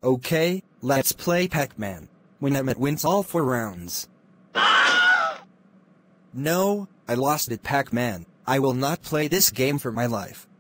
Okay, let's play Pac-Man. When Emmet wins all 4 rounds. No, I lost at Pac-Man. I will not play this game for my life.